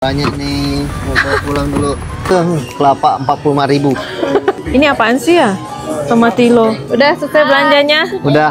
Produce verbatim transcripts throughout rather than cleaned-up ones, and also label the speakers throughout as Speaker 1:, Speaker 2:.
Speaker 1: Banyak nih, mau bawa pulang dulu. Kelapa empat puluh lima ribu.
Speaker 2: Ini apaan sih ya? Tomatilo. Udah selesai belanjanya?
Speaker 1: Udah.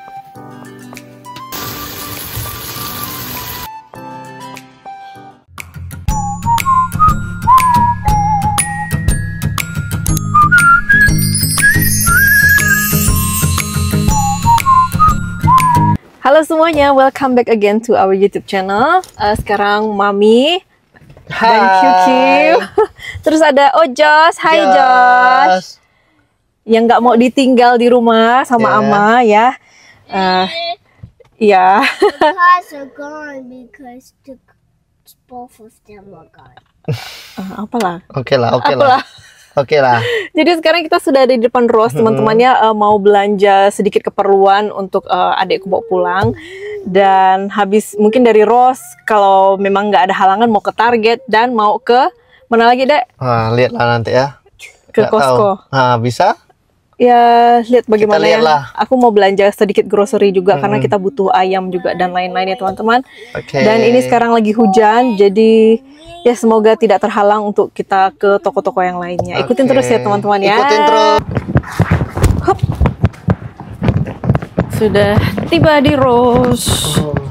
Speaker 2: Halo semuanya, welcome back again to our YouTube channel. Uh, sekarang Mami dan Q Q. Terus ada Ojos, hai Jos. Yang nggak mau ditinggal di rumah sama
Speaker 1: yeah.
Speaker 2: Ama ya. Uh, ya.
Speaker 3: Cars are gone because the, both of them are gone.
Speaker 2: Uh, apalah?
Speaker 1: Oke lah, oke lah. Oke lah.
Speaker 2: Jadi sekarang kita sudah ada di depan Rose, teman-temannya uh, mau belanja sedikit keperluan untuk uh, adikku bawa pulang. Dan habis mungkin dari Rose, kalau memang nggak ada halangan mau ke Target dan mau ke mana lagi, Dek?
Speaker 1: Nah, lihatlah nanti ya.
Speaker 2: Ke
Speaker 1: Nggak
Speaker 2: Costco.
Speaker 1: tahu. Nah, bisa?
Speaker 2: Ya, lihat bagaimana ya.
Speaker 1: Lah.
Speaker 2: Aku mau belanja sedikit grocery juga hmm. karena kita butuh ayam juga dan lain-lain ya teman-teman.
Speaker 1: Okay.
Speaker 2: Dan ini sekarang lagi hujan, jadi ya semoga tidak terhalang untuk kita ke toko-toko yang lainnya. Ikutin okay. terus ya teman-teman ya.
Speaker 1: Ikutin terus.
Speaker 2: Hop. Sudah tiba di Rose. Oh.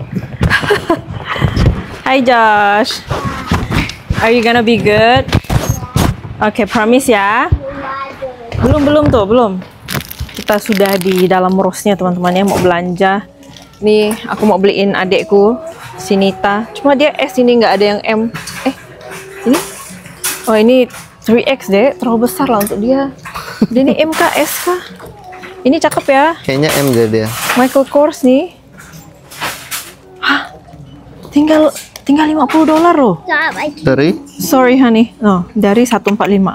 Speaker 2: Hi Josh. Are you gonna be good? Oke, okay, promise ya. Belum, belum tuh, belum. Kita sudah di dalam Rose-nya teman-teman ya, mau belanja. Nih, aku mau beliin adekku, Sinita. Cuma dia S ini nggak ada yang M. Eh, ini? Oh, ini tiga X deh, terlalu besar lah untuk dia. Dia ini M K S kah? Ini cakep ya.
Speaker 1: Kayaknya M deh dia.
Speaker 2: Michael Kors nih. Hah? Tinggal tinggal lima puluh dolar loh.
Speaker 1: Dari?
Speaker 2: Sorry honey. No, dari seratus empat puluh lima.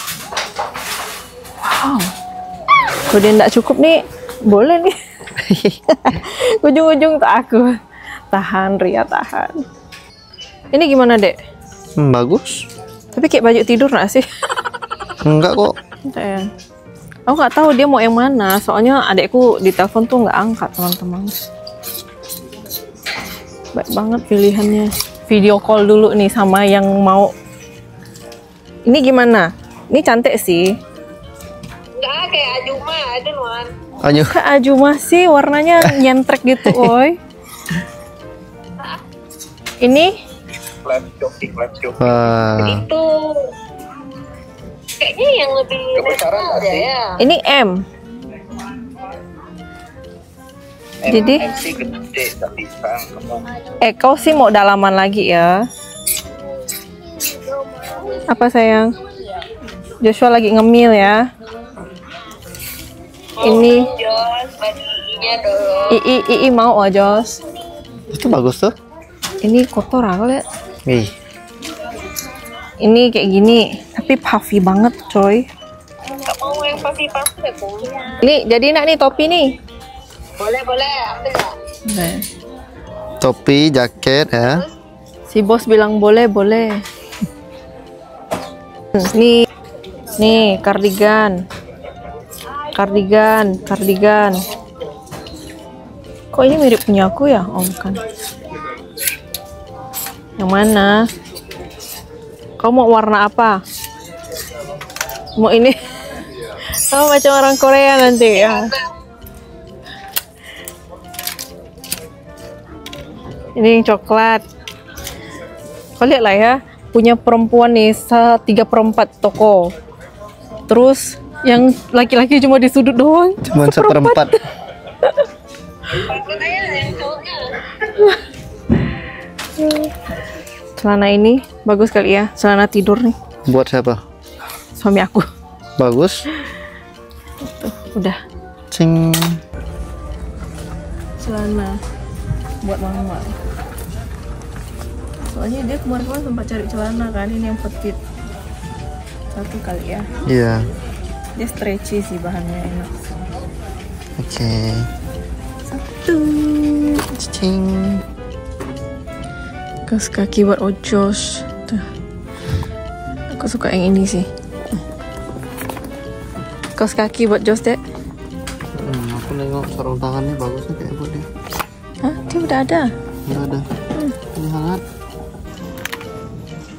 Speaker 2: Wow. Kalau dia nggak cukup nih, boleh nih. Ujung-ujung tak aku. Tahan Ria, tahan. Ini gimana, Dek?
Speaker 1: Hmm, bagus.
Speaker 2: Tapi kayak baju tidur nggak sih?
Speaker 1: Enggak kok.
Speaker 2: Enggak ya. Aku nggak tahu dia mau yang mana. Soalnya adekku di telepon tuh nggak angkat, teman-teman. Baik banget pilihannya. Video call dulu nih sama yang mau. Ini gimana? Ini cantik sih.
Speaker 4: Enggak, kayak Ajuma, ada nuan.
Speaker 1: Aju.
Speaker 2: Kayak Ajuma sih, warnanya nyentrek gitu, oi. Ini?
Speaker 1: Wah.
Speaker 4: Itu kayaknya yang lebih besar aja ya.
Speaker 2: Ini M. Jadi, eh kau sih mau dalaman lagi ya? Apa sayang? Joshua lagi ngemil ya. Ini
Speaker 4: Jos, baginya dong.
Speaker 2: Ii, Ii mau oh Jos.
Speaker 1: Itu bagus tuh.
Speaker 2: Ini kotor aku lihat.
Speaker 1: Nih.
Speaker 2: Ini kayak gini, tapi puffy banget coy.
Speaker 4: Gak mau yang puffy-puffy ya, Bu?
Speaker 2: Ini jadi enak nih topi nih.
Speaker 4: Boleh, boleh, ambil ya.
Speaker 2: Nah.
Speaker 1: Topi, jaket ya.
Speaker 2: Si bos bilang boleh, boleh. Nih, nih kardigan. Kardigan, kardigan. Kok ini mirip punya aku ya? Oh bukan. Yang mana? Kau mau warna apa? Mau ini? Kau macam orang Korea nanti ya. Ini yang coklat. Kau lihat lah ya. Punya perempuan nih tiga perempat toko. Terus yang laki-laki cuma di sudut doang.
Speaker 1: Cuma seperempat.
Speaker 2: Celana ini bagus kali ya. Celana tidur nih.
Speaker 1: Buat siapa?
Speaker 2: Suami aku.
Speaker 1: Bagus.
Speaker 2: Tuh, udah.
Speaker 1: Cing.
Speaker 2: Celana buat mama. Soalnya dia kemarin-kemarin sempat cari celana kan. Ini yang petit. Satu kali ya.
Speaker 1: Iya.
Speaker 2: Dia stretchy sih, bahannya enak.
Speaker 1: Oke. Okay.
Speaker 2: Satu.
Speaker 1: Cing.
Speaker 2: Kaos kaki buat Ojos. Tuh. Aku suka yang ini sih. Kaos kaki buat Jos, Dek.
Speaker 1: Hmm, aku nengok sarung tangannya bagusnya kayak buat dia.
Speaker 2: Hah? Dia udah ada.
Speaker 1: Udah ada. Hmm. Ini hangat.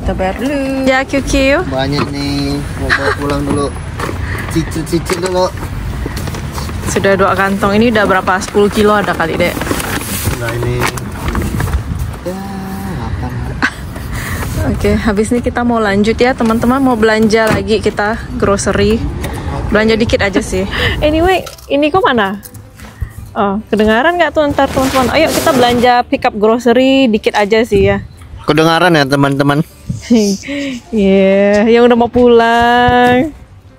Speaker 2: kita bayar dulu. Ya, Q Q.
Speaker 1: Banyak nih, mau bawa pulang dulu. Cicil-cicil dulu.
Speaker 2: Sudah dua kantong. Ini udah berapa? sepuluh kilo ada kali, Dek.
Speaker 1: Nah ini. Ya, makan.
Speaker 2: Oke, habis ini kita mau lanjut ya, teman-teman. Mau belanja lagi kita grocery. Belanja dikit aja sih. Anyway, ini kok mana? Oh, kedengaran nggak tuh ntar teman-teman? Ayo kita belanja pick up grocery dikit aja sih ya.
Speaker 1: Kedengaran ya teman-teman?
Speaker 2: Yeah, yang udah mau pulang.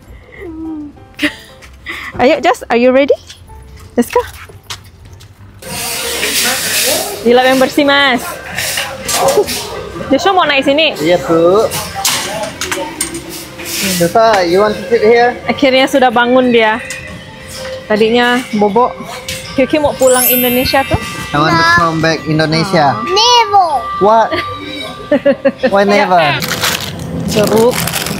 Speaker 2: Ayo, Just, are you ready? Let's go. Dilap yang bersih, Mas. Joshua mau naik sini.
Speaker 1: Iya, Bu. Joshua, you want to sit here?
Speaker 2: Akhirnya sudah bangun dia. Tadinya bobok. Kiki mau pulang Indonesia tuh?
Speaker 1: I want to come back Indonesia.
Speaker 3: Never.
Speaker 1: What? Why never?
Speaker 2: Jeruk.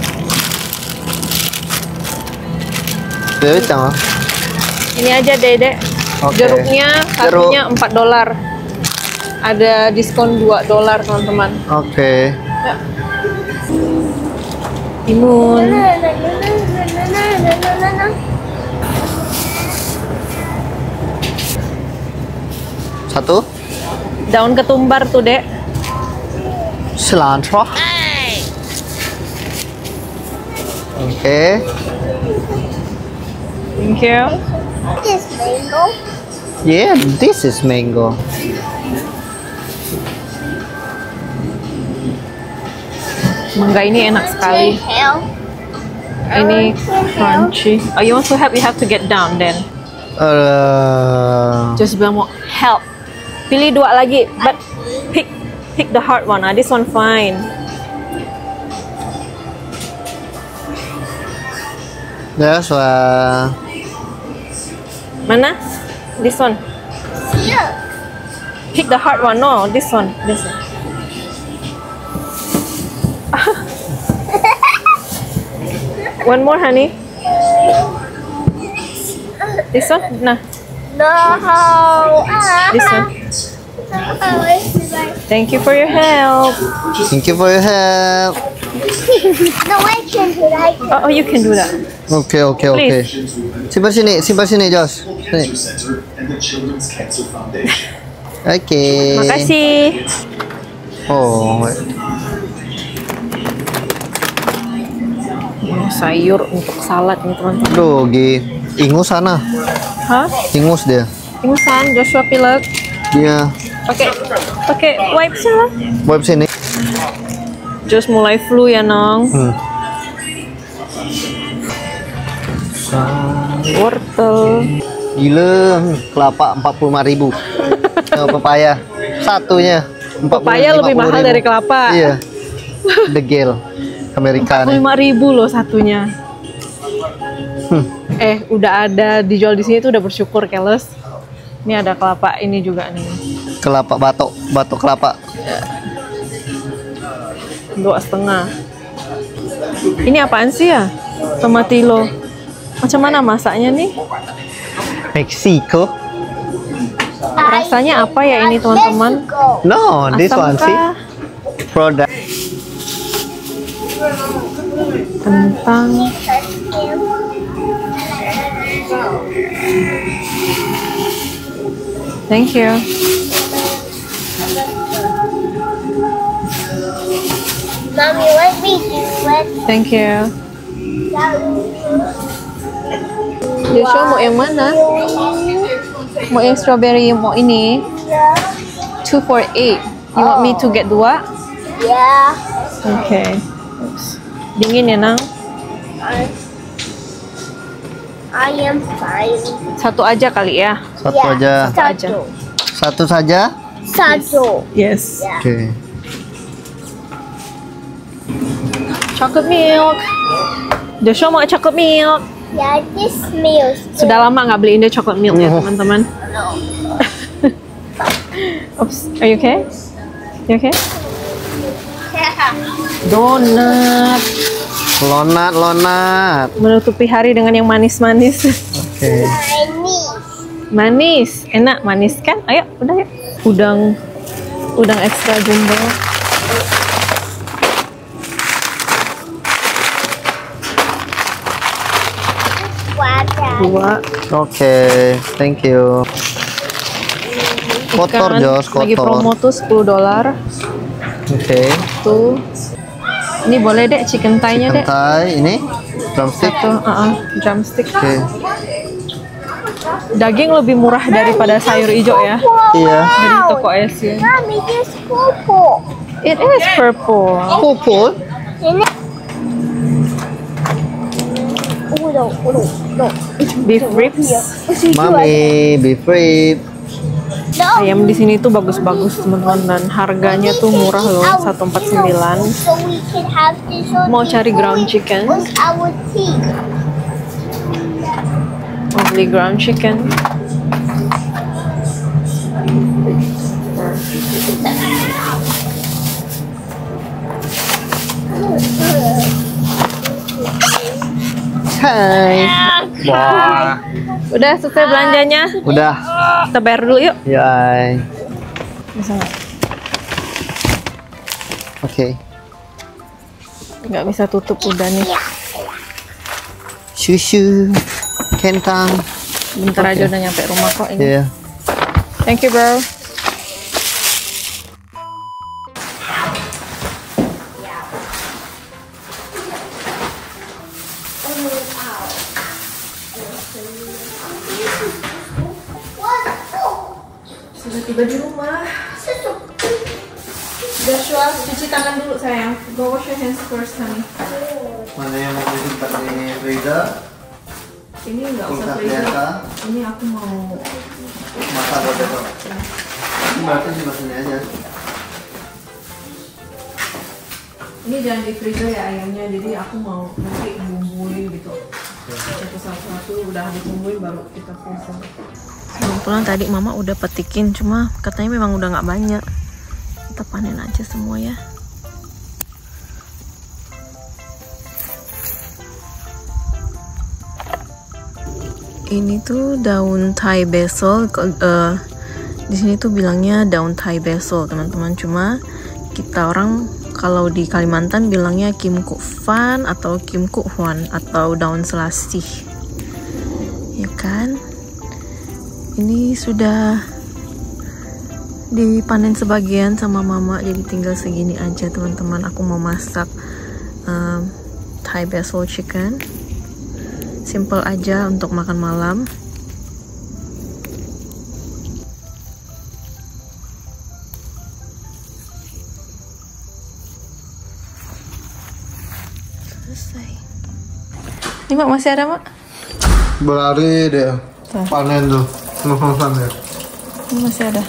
Speaker 1: Jadi jangan.
Speaker 2: Ini aja, Dede.
Speaker 1: Oke.
Speaker 2: Jeruknya satunya empat dolar. Ada diskon dua dolar, teman-teman.
Speaker 1: Oke.
Speaker 2: Ya. Timun.
Speaker 1: Satu.
Speaker 2: Daun ketumbar tuh, Dek.
Speaker 1: Cilantro. Oke.
Speaker 2: Thank you.
Speaker 3: This mango.
Speaker 1: Yeah, this is mango.
Speaker 2: Mangga ini enak sekali.
Speaker 3: Help.
Speaker 2: Ini crunchy. Oh, you want to help? You have to get down then.
Speaker 1: Uh,
Speaker 2: Just bilang mau help. Pilih dua lagi, but pick pick the hard one. Ah, this one fine.
Speaker 1: that's why.
Speaker 2: Mana? This one.
Speaker 3: Here.
Speaker 2: Pick the hard one. No, this one. This one. One more, honey. This one. Nah,
Speaker 3: No.
Speaker 2: this one. Thank you for your help.
Speaker 1: Thank you for your help.
Speaker 3: No, I can do that.
Speaker 2: Oh, oh you can do that.
Speaker 1: Oke oke oke. Simpan sini, simpan sini, Jos. Sini. Oke.
Speaker 2: Makasih.
Speaker 1: Oh,
Speaker 2: Oh, sayur untuk salad nih, teman-teman.
Speaker 1: aduh, Gi. Ingus sana.
Speaker 2: Hah?
Speaker 1: Ingus dia.
Speaker 2: Ingusan, Joshua pilek.
Speaker 1: Dia.
Speaker 2: Pakai pakai wipes lah.
Speaker 1: Wipe sini.
Speaker 2: Just mulai flu ya, Nong.
Speaker 1: Hmm.
Speaker 2: Wortel.
Speaker 1: Gila, kelapa empat puluh lima ribu. Oh, pepaya satunya empat puluh,
Speaker 2: Pepaya lebih
Speaker 1: lima puluh
Speaker 2: mahal
Speaker 1: ribu.
Speaker 2: dari kelapa.
Speaker 1: Iya. Degil Amerika nih.
Speaker 2: lima ribu loh satunya.
Speaker 1: Hmm.
Speaker 2: Eh, udah ada dijual di sini tuh udah bersyukur, Keles. Ini ada kelapa ini juga nih.
Speaker 1: Kelapa batok, batok kelapa.
Speaker 2: Dua setengah. Ini apaan sih ya? Tomatilo. Macam mana masaknya nih?
Speaker 1: Meksiko.
Speaker 2: Rasanya apa ya ini, teman-teman?
Speaker 1: No, this
Speaker 2: Asam
Speaker 1: one sih.
Speaker 2: kah?
Speaker 1: Product.
Speaker 2: Kentang. Thank you.
Speaker 3: Mommy, let me do it.
Speaker 2: Thank you. Joshua mau yang mana? Mau yang strawberry, mau ini? two for eight. You want me to get dua?
Speaker 3: Yeah.
Speaker 2: Okay. Oops. Dingin ya, Nang?
Speaker 3: I am fine.
Speaker 2: Satu aja kali ya.
Speaker 1: Satu
Speaker 3: Yeah.
Speaker 1: aja.
Speaker 2: Satu aja.
Speaker 1: Satu saja.
Speaker 3: Satu.
Speaker 2: Yes.
Speaker 1: Oke.
Speaker 2: Chocolate milk. Joshua mau chocolate milk.
Speaker 3: Yeah, this meal.
Speaker 2: Sudah lama nggak beliin dia chocolate milk ya,
Speaker 1: Oh.
Speaker 2: teman-teman. Oops. Are you okay? You okay? Donat.
Speaker 1: Lonat, lonat.
Speaker 2: Menutupi hari dengan yang manis-manis.
Speaker 1: Oke.
Speaker 2: Manis, enak, manis kan? Ayo, udah ya. Udang, udang ekstra jumbo. dua.
Speaker 1: Oke, thank you. Kotor,
Speaker 2: Ikan
Speaker 1: Jos,
Speaker 2: lagi
Speaker 1: kotor.
Speaker 2: promo tuh sepuluh dolar.
Speaker 1: Oke.
Speaker 2: Tuh. Ini boleh dek chicken thigh-nya dek.
Speaker 1: Thai, ini drumstick.
Speaker 2: Satu, uh -uh, drumstick.
Speaker 1: Oke.
Speaker 2: Daging lebih murah daripada sayur hijau ya.
Speaker 1: Iya.
Speaker 2: Dari toko Asia.
Speaker 3: Mommy, this purple.
Speaker 2: It is purple.
Speaker 1: Purple.
Speaker 3: Ini. Oh no, oh no, no.
Speaker 2: Beef ribs.
Speaker 1: Mami, beef rib.
Speaker 3: No.
Speaker 2: Ayam di sini tuh bagus-bagus teman-teman dan harganya tuh murah loh, seratus empat puluh sembilan.
Speaker 3: So we can have this on
Speaker 2: Mau cari ground chicken?
Speaker 3: with our tea.
Speaker 2: Mau beli ground chicken.
Speaker 1: Hai. Wah.
Speaker 2: Udah selesai belanjanya?
Speaker 1: Udah.
Speaker 2: Kita bayar dulu yuk.
Speaker 1: Ya.
Speaker 2: Bisa nggak?
Speaker 1: Oke.
Speaker 2: Nggak bisa tutup udah nih.
Speaker 1: Susu. Kentang.
Speaker 2: Bentar aja udah nyampe rumah kok ini.
Speaker 1: Iya.
Speaker 2: Thank you bro. Sudah tiba di rumah. Joshua, cuci tangan dulu sayang. Go wash your hands first, honey.
Speaker 1: Mana yang mau disimpan di freezer?
Speaker 2: Ini nggak usah
Speaker 1: Kulkas
Speaker 2: freezer.
Speaker 1: biasa.
Speaker 2: Ini aku mau
Speaker 1: Masak buat besok. Ini berarti di sini aja.
Speaker 2: Ini jangan di freezer ya ayamnya, jadi aku mau nanti bumbuin gitu. Satu satu udah dibumbuin baru kita freezer. Kebetulan tadi mama udah petikin, cuma katanya memang udah nggak banyak. Kita panen aja semua ya. Ini tuh daun Thai basil. Uh, di sini tuh bilangnya daun Thai basil teman-teman. Cuma kita orang kalau di Kalimantan bilangnya Kim Kuk Fan atau Kim Kuk Hwan atau daun selasih. Ya kan? Ini sudah dipanen sebagian sama mama, jadi tinggal segini aja teman-teman. Aku mau masak um, Thai basil chicken. Simple aja untuk makan malam. Selesai. Ini mak masih ada mak?
Speaker 1: Berlari deh.
Speaker 2: Tuh.
Speaker 1: Panen tuh. Nonton ya.
Speaker 2: Ini masih ada.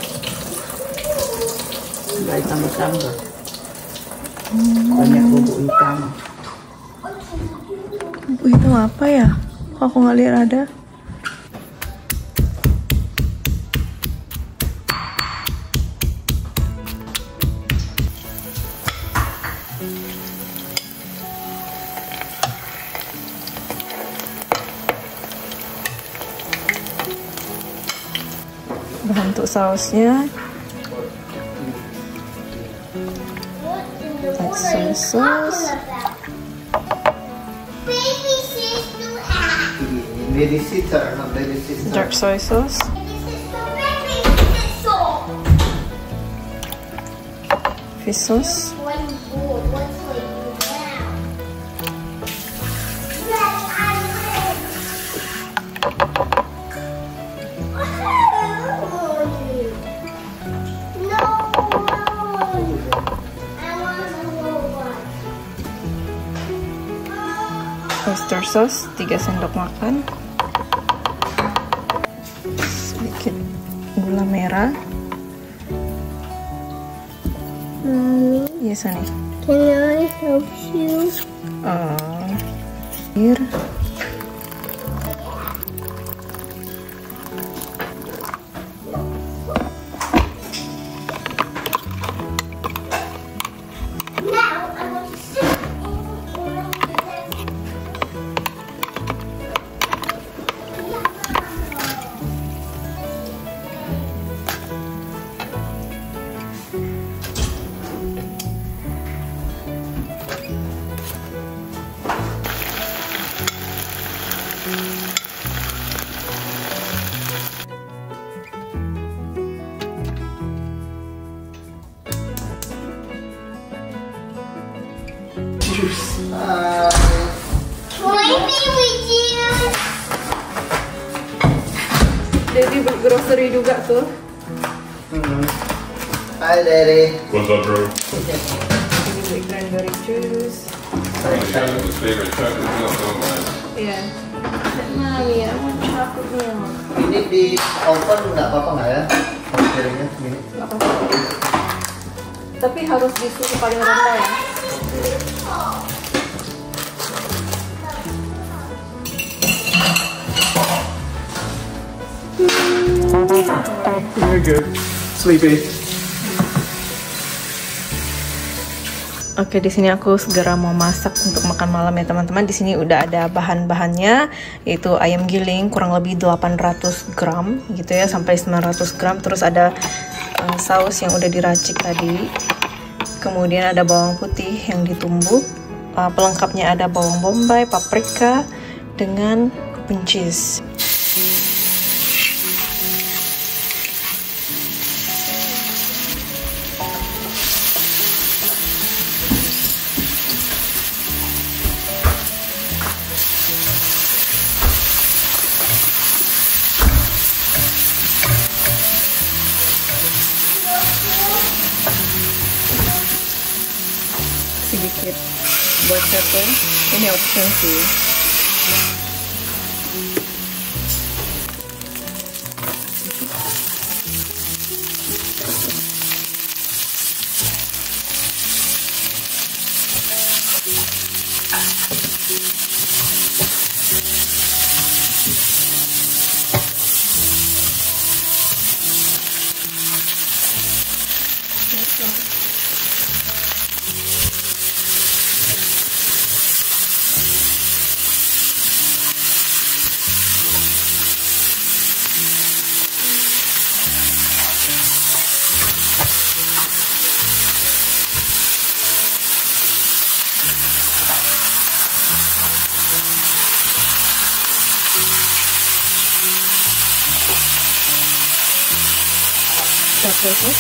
Speaker 5: Baik tambah-tambah. Banyak bubuk hitam.
Speaker 2: Bubuk hitam apa ya? Kok aku nggak lihat ada? Bahan untuk sausnya. Soy sauce.
Speaker 3: Baby sister hat.
Speaker 1: Babysitter, not babysitter.
Speaker 2: Dark soy sauce.
Speaker 3: Baby sister.
Speaker 2: Fish sauce.
Speaker 3: One board, what's like you now? Yes, I will. No, I want a whole one.
Speaker 2: Oyster sauce tiga sendok makan. Sedikit gula merah.
Speaker 3: Mommy,
Speaker 2: Yes, honey.
Speaker 3: can I help you?
Speaker 2: Uh, air.
Speaker 3: Now I want to sit in Play me with you.
Speaker 2: Daddy grocery juga tuh.
Speaker 1: Hmm. Hai Daddy.
Speaker 6: What's up, bro?
Speaker 2: Ini beli cranberry juice.
Speaker 6: His favorite chocolate milk, oh my.
Speaker 2: Iya. Mami, I want chocolate milk.
Speaker 1: Ini di oven nggak apa-apa nggak ya? Piringnya ini.
Speaker 2: Nggak apa-apa. Tapi harus di suhu paling rendah ya.
Speaker 7: You're good. Sleepy.
Speaker 2: Oke, di sini aku segera mau masak untuk makan malam ya teman-teman. Di sini udah ada bahan-bahannya, yaitu ayam giling kurang lebih delapan ratus gram gitu ya, sampai sembilan ratus gram. Terus ada uh, saus yang udah diracik tadi. Kemudian ada bawang putih yang ditumbuk. Uh, pelengkapnya ada bawang bombay, paprika dengan buncis. Sedikit buat satu, ini option sih. Coklatnya.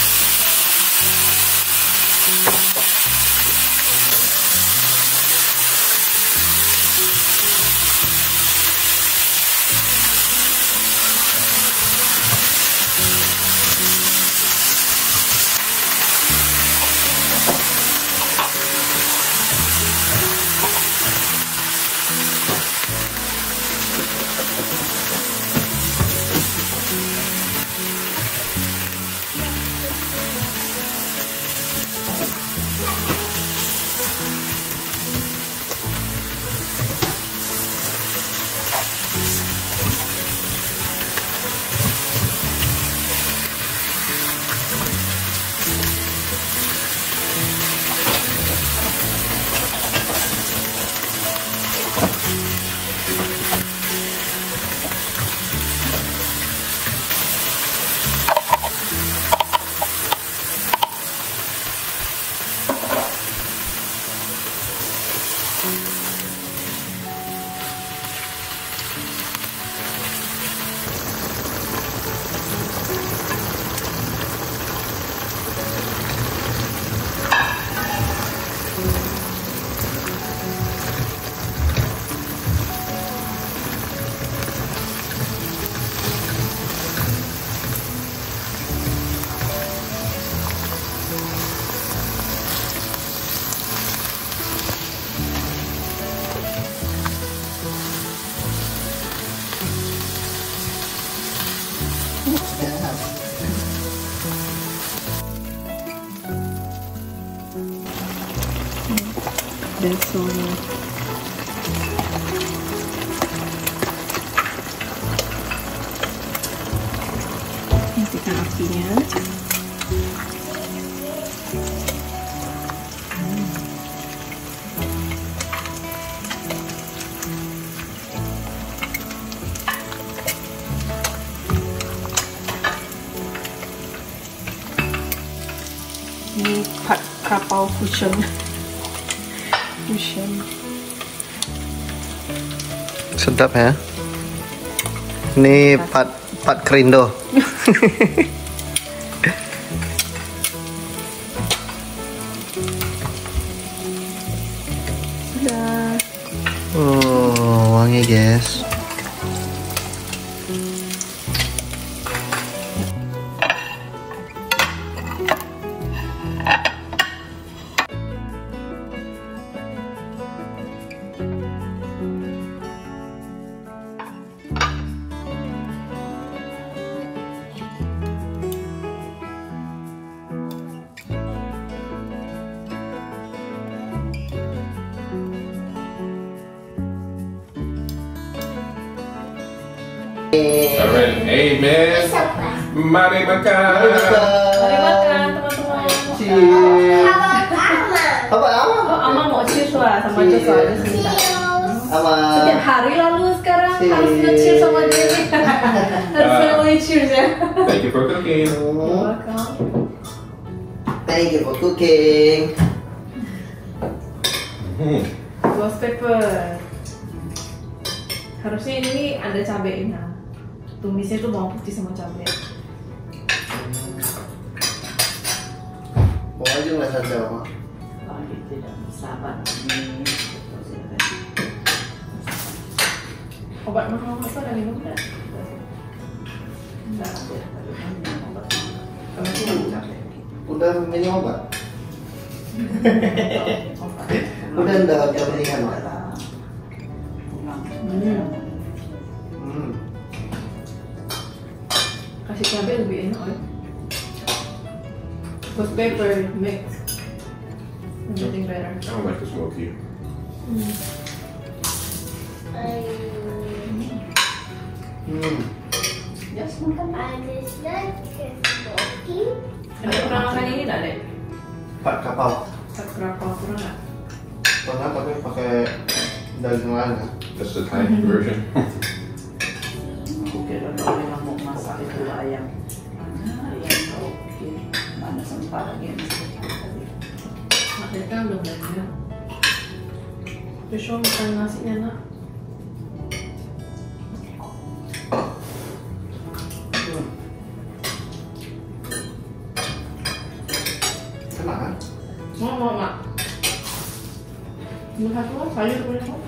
Speaker 2: That's all. Hentikan apinya. Ini pat kapau fusion. Fusion.
Speaker 1: Sedap ya. Ini pat pat kerindo.
Speaker 2: Udah.
Speaker 1: Oh, wangi guys.
Speaker 6: Alright, amen. Mari makan.
Speaker 2: Mari makan teman-teman.
Speaker 1: Cheers.
Speaker 3: Mama.
Speaker 1: Apa ama?
Speaker 2: Oh, Ama mau cheers lah sama Joshua. Dia minta.
Speaker 1: Ama.
Speaker 2: Setiap hari lalu sekarang
Speaker 1: Cheers.
Speaker 2: harus nge-cheers sama dia. Harus family cheers ya.
Speaker 6: Thank you for cooking.
Speaker 2: Welcome.
Speaker 1: Thank you for cooking.
Speaker 6: Hmm.
Speaker 2: Ghost pepper. Harusnya ini ada cabenya. Tumisnya tuh bawang putih sama cabai.
Speaker 1: Mau aja nggak saja ama.
Speaker 5: Lagi tidak bersabar.
Speaker 2: Obat mahal apa ada minum enggak? Enggak ada. Karena itu ada cabai.
Speaker 1: Udah minum obat? Udah enggak udah mendingan Mak?
Speaker 2: Hmm.
Speaker 1: Hmm.
Speaker 2: Kasih cabai lebih enak ya. Ghost pepper mix. Everything better.
Speaker 6: I don't like the smoky.
Speaker 1: Hmm.
Speaker 5: Just makan.
Speaker 3: I miss like smoking.
Speaker 2: Ada pernah makan ini enggak, Dek?
Speaker 1: Pak kapal.
Speaker 2: Sakrapa pernah enggak?
Speaker 1: Pernah tapi pakai daging lain ya?
Speaker 6: That's the Thai version.
Speaker 5: Aku kira kalau memang mau masak itu ayam. Mana ayam oke. Mana sementara yang
Speaker 2: Mak Deka belum belajar. Joshua makan nasinya nak.
Speaker 1: Enak kan?
Speaker 2: Mau mau mak. Mau satu lah, sayur boleh kok.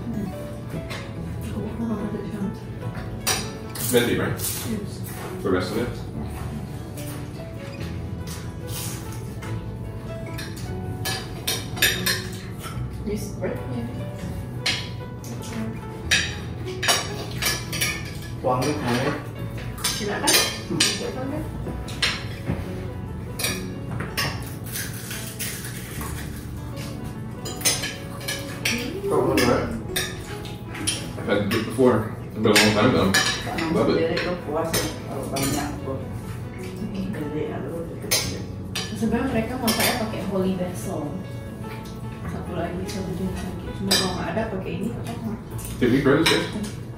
Speaker 2: Aku mau makan dari sana.
Speaker 6: Venti, right? The rest of it.
Speaker 2: This bread? Yeah.
Speaker 1: Wangi wangi.
Speaker 2: Silakan. Silakan.
Speaker 1: Kok bener?
Speaker 6: I've had it before. It's been a long time though. Love it.
Speaker 5: Jadi itu puasa kalau banyak pun. Jadi ada
Speaker 2: Sebenarnya mereka masaknya pakai holy vessel. Satu lagi satu jenis lagi. Cuma kalau nggak ada pakai ini apa?
Speaker 6: Did we try this guys?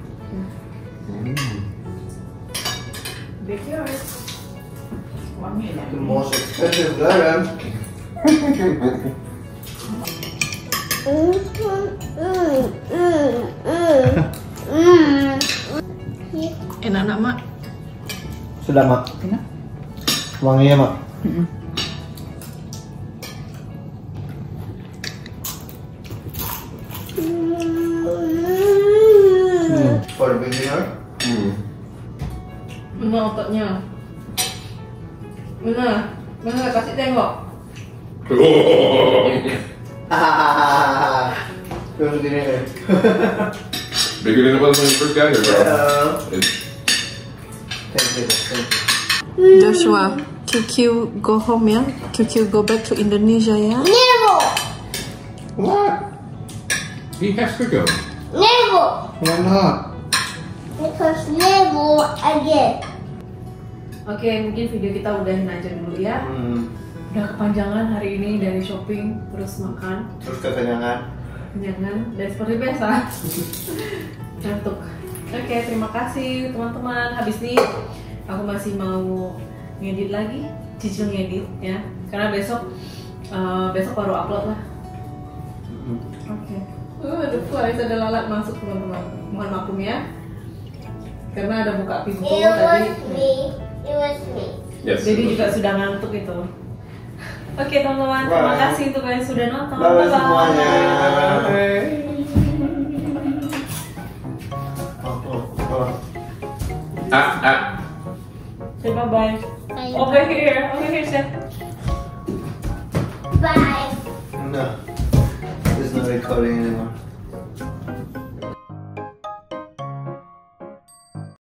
Speaker 2: Bake yours. Wangi ya.
Speaker 1: The most expensive garam.
Speaker 2: Enak nak mak.
Speaker 1: Sudah Mak.
Speaker 5: Enak.
Speaker 1: Wanginya Mak. Hmm. For beginner.
Speaker 6: Hmm.
Speaker 2: Mana ototnya? Mana? Mana kasih tengok.
Speaker 1: Hahaha. Terus gini nih.
Speaker 6: Bigger than it was when we first got here, bro.
Speaker 1: Yeah.
Speaker 6: It's,
Speaker 1: Thank you. Thank you.
Speaker 2: Joshua, Q Q go home ya. Q Q go back to Indonesia ya.
Speaker 3: Never.
Speaker 1: What?
Speaker 6: he has to go.
Speaker 3: Never.
Speaker 1: Why not?
Speaker 3: Because never again.
Speaker 2: Oke, mungkin video kita udahin aja dulu ya.
Speaker 1: Hmm.
Speaker 2: Udah kepanjangan hari ini dari shopping terus makan,
Speaker 1: Terus kekenyangan.
Speaker 2: kenyangan dan seperti biasa ngantuk. Oke, terima kasih teman-teman. Habis ini aku masih mau ngedit lagi, cicil ngedit ya. Karena besok uh, besok baru upload lah. Oke. Uh, ada flies, ada lalat masuk teman-teman. Mohon maklum ya. Karena ada buka pintu
Speaker 3: It was
Speaker 2: tadi.
Speaker 3: me. It was me.
Speaker 6: Yes.
Speaker 2: Jadi
Speaker 6: it was-
Speaker 2: juga sudah ngantuk itu. Oke teman-teman, terima kasih untuk kalian sudah nonton.
Speaker 1: Bye semuanya.
Speaker 6: Ah, ah.
Speaker 2: Say bye bye.
Speaker 3: Bye.
Speaker 2: Over here, over here, Chef.
Speaker 3: Bye.
Speaker 1: No, it's not recording anymore.